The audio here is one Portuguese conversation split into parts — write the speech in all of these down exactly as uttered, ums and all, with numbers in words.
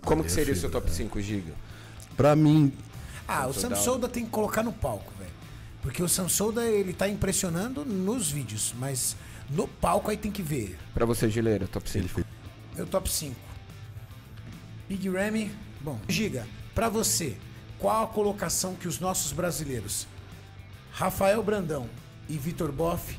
Como que seria o seu top cinco, Giga? Pra mim... Ah, o Sam Souda tem que colocar no palco, velho. Porque o Sam Souda, ele tá impressionando nos vídeos, mas no palco aí tem que ver. Pra você, Gileiro, top cinco. Meu top cinco. Big Ramy. Bom, Giga, pra você, qual a colocação que os nossos brasileiros, Rafael Brandão e Vitor Boff,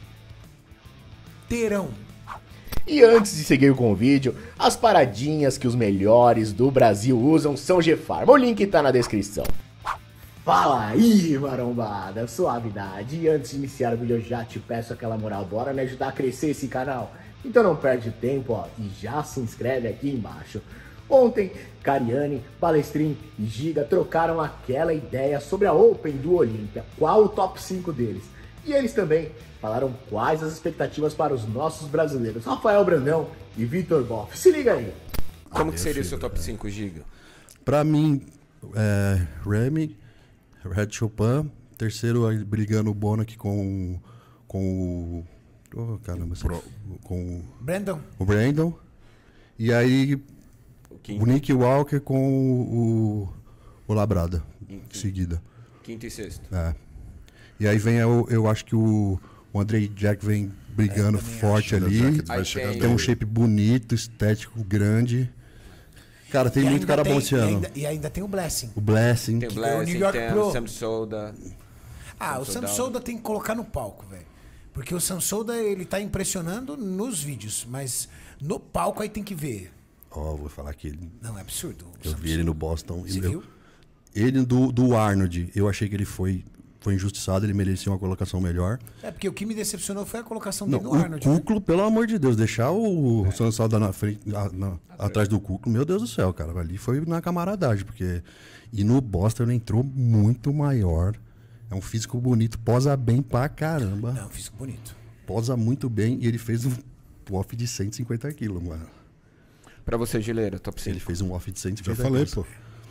terão? E antes de seguir com o vídeo, as paradinhas que os melhores do Brasil usam são G-Farma. O link tá na descrição. Fala aí, marombada, suavidade. E antes de iniciar o vídeo, eu já te peço aquela moral, bora me ajudar a crescer esse canal. Então não perde tempo, ó, e já se inscreve aqui embaixo. Ontem, Cariani, Balestrin e Giga trocaram aquela ideia sobre a Open do Olímpia, qual o top cinco deles. E eles também falaram quais as expectativas para os nossos brasileiros, Rafael Brandão e Vitor Boff. Se liga aí. Como que seria o seu top cinco, Giga? Pra mim, é, Remy, Red Chopin, terceiro aí brigando o Bonac com, com o... Oh, caramba, Pro, com Brandon. o Brandon. E aí Quinto. o Nick Walker com o, o Labrada, em seguida. Quinto e sexto. É. E aí vem, eu, eu acho que o, o Andrei Jack vem brigando é, forte acho. ali. Vai chegar tem um shape bonito, estético, grande. Cara, tem e muito cara tem, bom esse ano. E ainda, e ainda tem o Blessing. O Blessing. Tem o que Blessing, é o New York tem Pro. o Sam Souda. Ah, o Sam Souda tem que colocar no palco, velho. Porque o Sam Souda, ele tá impressionando nos vídeos, mas no palco aí tem que ver. Ó, oh, vou falar que ele... Não, é absurdo. Eu vi ele no Boston. Você e viu? Ele do, do Arnold, eu achei que ele foi, foi injustiçado, ele merecia uma colocação melhor. É, porque o que me decepcionou foi a colocação Não, dele no o Arnold. Kuklo, né? pelo amor de Deus, deixar o, é. o Sam Souda na frente, na, na, atrás do Kuklo, meu Deus do céu, cara. Ali foi na camaradagem, porque... E no Boston ele entrou muito maior. É um físico bonito, posa bem pra caramba. Não, físico bonito. Posa muito bem e ele fez um off de cento e cinquenta quilos, mano. Pra você, Gileiro, top cinco. Ele fez um off de cento e cinquenta Já falei, quilos.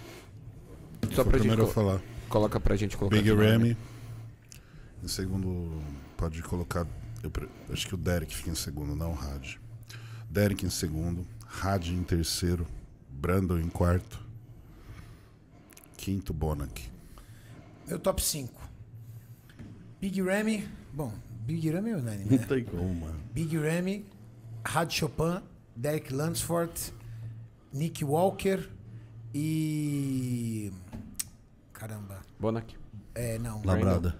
pô. Só pra primeiro gente eu falar. Coloca pra gente colocar. Big aqui, Ramy. né? Em segundo, pode colocar. Eu, acho que o Derek fica em segundo, não o Had. Derek em segundo. Had em terceiro. Brandon em quarto. Quinto, Bonac. Meu top cinco. Big Ramy. Bom, Big Ramy é unânime, Não né? tem como, mano. Big Ramy, Had Chopin, Derek Lansford, Nick Walker e... Caramba. Bonac. É, não. Labrada.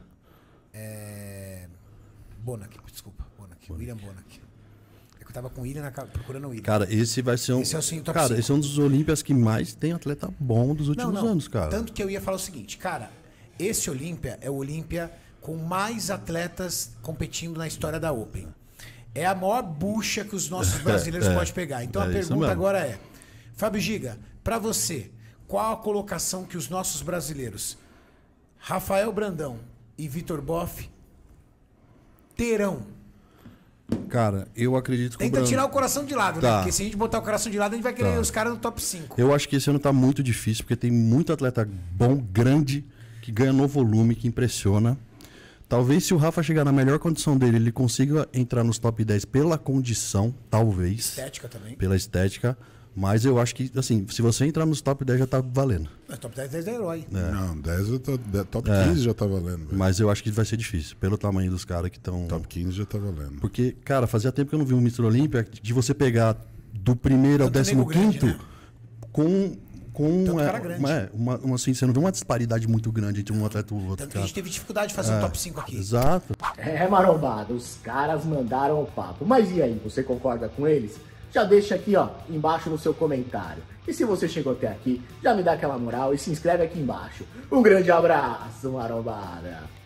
É... Bonac, desculpa. Bonac. William Bonac. É que eu tava com o William na... procurando o William. Cara, esse vai ser um... Esse é o sim, top cara, cinco. esse é um dos Olímpias que mais tem atleta bom dos últimos não, não. anos, cara. Tanto que eu ia falar o seguinte, cara, esse Olímpia é o Olímpia com mais atletas competindo na história da Open. É a maior bucha que os nossos brasileiros é, podem pegar. Então é a isso pergunta mesmo. agora é, Fábio Giga, pra você, qual a colocação que os nossos brasileiros, Rafael Brandão e Vitor Boff, terão? Cara, eu acredito que Tenta o Brandão... tirar o coração de lado, Tá. né? Porque se a gente botar o coração de lado, a gente vai querer Tá. os caras no top cinco. Eu acho que esse ano tá muito difícil, porque tem muito atleta bom, grande, que ganha no volume, que impressiona. Talvez se o Rafa chegar na melhor condição dele, ele consiga entrar nos top dez pela condição, talvez. Estética também. Pela estética. Mas eu acho que, assim, se você entrar nos top dez já tá valendo. Mas top dez, dez é herói. É. Não, dez eu tô, de- top É. quinze já tá valendo. velho. Mas eu acho que vai ser difícil, pelo tamanho dos caras que estão... Top quinze já tá valendo. Porque, cara, fazia tempo que eu não vi um mister Olímpia de você pegar do primeiro ao Tanto décimo nego grande, quinto né? com... com Tanto é, cara grande. uma, é, uma, uma, assim, você não vê uma disparidade muito grande entre um atleta e o outro. Tanto que a Cara. gente teve dificuldade de fazer um top cinco aqui. Exato. É, marombada, os caras mandaram o papo. Mas e aí, você concorda com eles? Já deixa aqui, ó, embaixo no seu comentário. E se você chegou até aqui, já me dá aquela moral e se inscreve aqui embaixo. Um grande abraço, marombada!